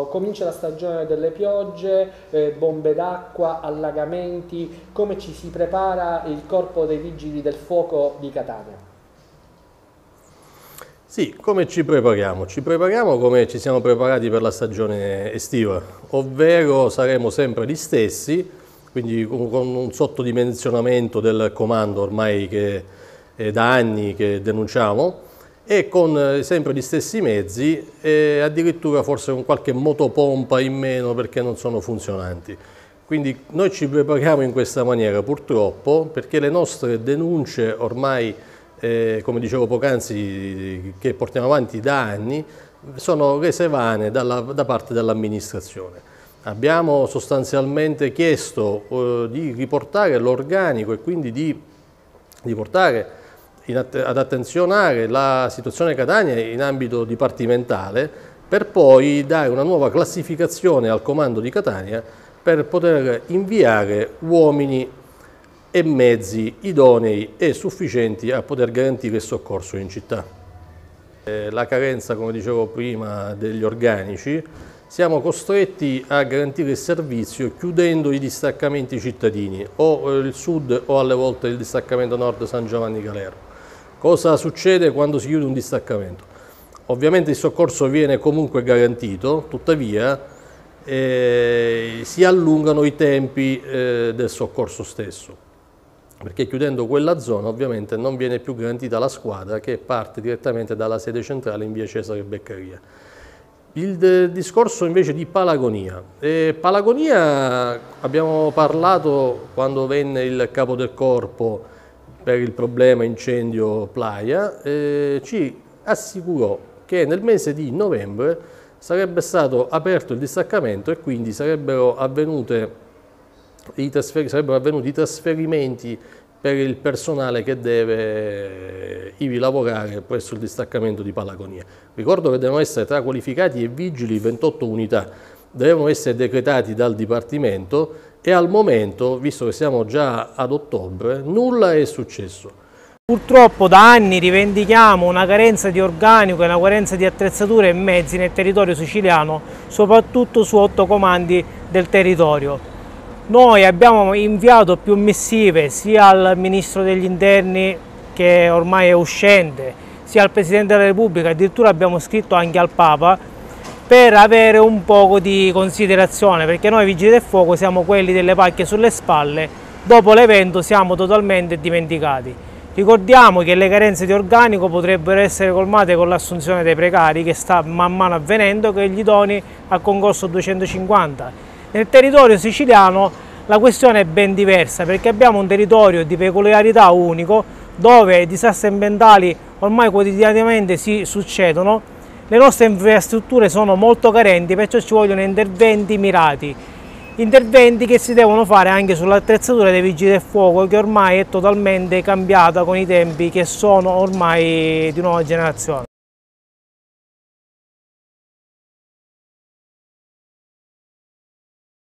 adesso comincia la stagione delle piogge, bombe d'acqua, allagamenti, come ci si prepara il Corpo dei Vigili del Fuoco di Catania? Sì, come ci prepariamo? Ci prepariamo come ci siamo preparati per la stagione estiva, ovvero saremo sempre gli stessi, quindi con un sottodimensionamento del comando ormai che è da anni che denunciamo, e con sempre gli stessi mezzi e addirittura forse con qualche motopompa in meno perché non sono funzionanti. Quindi noi ci prepariamo in questa maniera purtroppo perché le nostre denunce ormai, come dicevo poc'anzi, che portiamo avanti da anni, sono rese vane da parte dell'amministrazione. Abbiamo sostanzialmente chiesto di riportare l'organico e quindi di portare ad attenzionare la situazione Catania in ambito dipartimentale per poi dare una nuova classificazione al comando di Catania per poter inviare uomini e mezzi idonei e sufficienti a poter garantire il soccorso in città. La carenza, come dicevo prima, degli organici, siamo costretti a garantire il servizio chiudendo i distaccamenti cittadini, o il sud o alle volte il distaccamento nord San Giovanni Galero. Cosa succede quando si chiude un distaccamento? Ovviamente il soccorso viene comunque garantito, tuttavia si allungano i tempi del soccorso stesso, perché chiudendo quella zona ovviamente non viene più garantita la squadra che parte direttamente dalla sede centrale in via Cesare Beccaria. Il discorso invece di Palagonia. Palagonia abbiamo parlato quando venne il capo del corpo per il problema incendio Playa, ci assicurò che nel mese di novembre sarebbe stato aperto il distaccamento e quindi sarebbero avvenuti i trasferimenti per il personale che deve ivi lavorare presso il distaccamento di Palagonia. Ricordo che devono essere tra qualificati e vigili 28 unità, devono essere decretati dal Dipartimento e al momento, visto che siamo già ad ottobre, nulla è successo. Purtroppo da anni rivendichiamo una carenza di organico e una carenza di attrezzature e mezzi nel territorio siciliano, soprattutto su 8 comandi del territorio. Noi abbiamo inviato più missive sia al Ministro degli Interni, che ormai è uscente, sia al Presidente della Repubblica, addirittura abbiamo scritto anche al Papa, per avere un poco di considerazione, perché noi Vigili del Fuoco siamo quelli delle pacche sulle spalle, dopo l'evento siamo totalmente dimenticati. Ricordiamo che le carenze di organico potrebbero essere colmate con l'assunzione dei precari, che sta man mano avvenendo, che gli idonei a concorso 250. Nel territorio siciliano la questione è ben diversa perché abbiamo un territorio di peculiarità unico dove i disastri ambientali ormai quotidianamente si succedono, le nostre infrastrutture sono molto carenti, perciò ci vogliono interventi mirati, interventi che si devono fare anche sull'attrezzatura dei Vigili del Fuoco che ormai è totalmente cambiata con i tempi che sono ormai di nuova generazione.